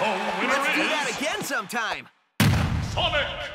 winner Let's do that is again sometime. Sonic